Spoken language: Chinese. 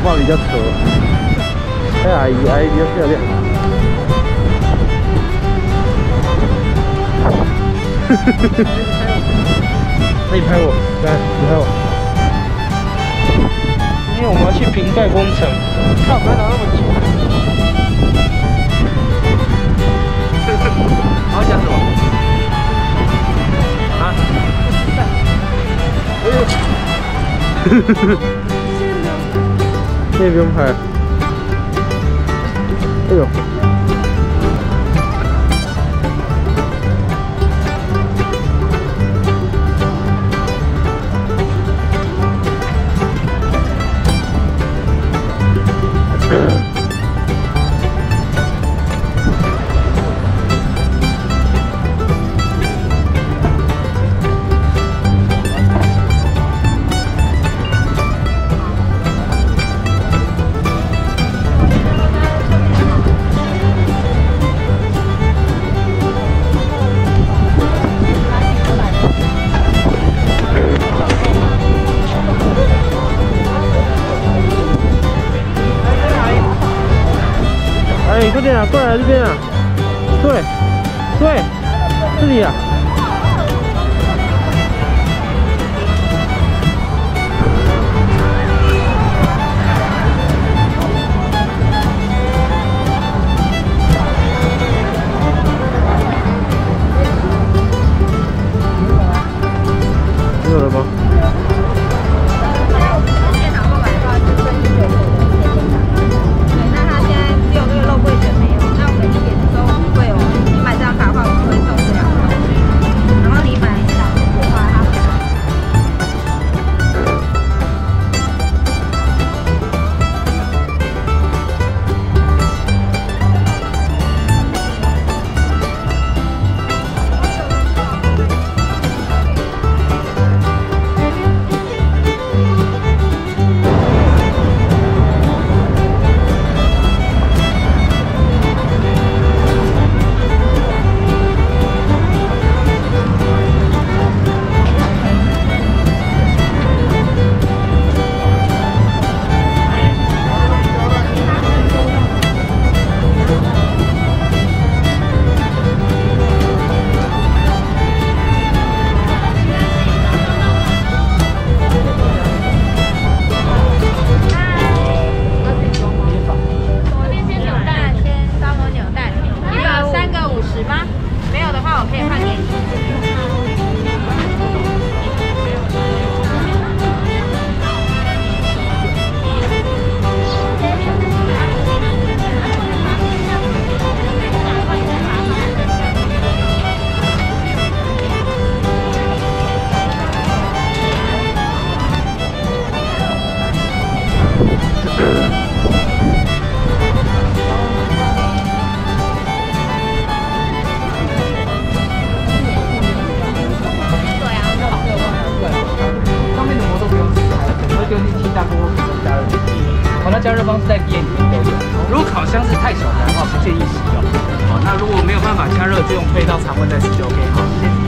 爸比较扯，阿姨比较漂亮。那你拍我，来，你拍我。因为我们要去瓶盖工程，看不要拿那么久。好讲什么？啊？哎呦！这也不用拍。哎呦！哎，快点啊，过来这边啊！对，这里啊！有了吗？加热方式在店里面都有。如果烤箱是太小台的话，不建议使用。好，那如果没有办法加热，就用推到常温再使就 OK。好，谢谢。